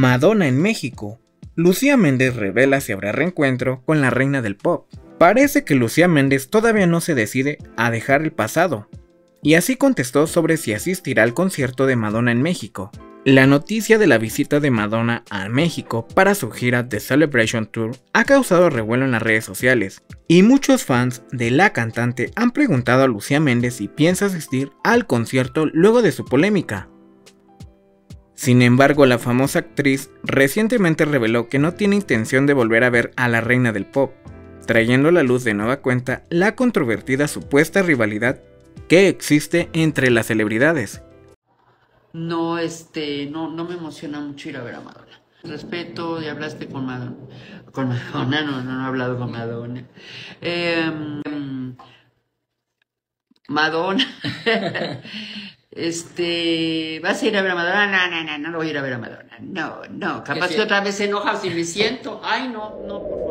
Madonna en México. Lucía Méndez revela si habrá reencuentro con la reina del pop. Parece que Lucía Méndez todavía no se decide a dejar el pasado, y así contestó sobre si asistirá al concierto de Madonna en México. La noticia de la visita de Madonna a México para su gira The Celebration Tour ha causado revuelo en las redes sociales, y muchos fans de la cantante han preguntado a Lucía Méndez si piensa asistir al concierto luego de su polémica. Sin embargo, la famosa actriz recientemente reveló que no tiene intención de volver a ver a la reina del pop, trayendo a la luz de nueva cuenta la controvertida supuesta rivalidad que existe entre las celebridades. No, no me emociona mucho ir a ver a Madonna. Respeto, ya hablaste con Madonna. Con Madonna, no he hablado con Madonna. Madonna. ¿Vas a ir a ver a Madonna? No voy a ir a ver a Madonna. No, capaz que otra vez se enoja si me siento. Ay, no, por favor.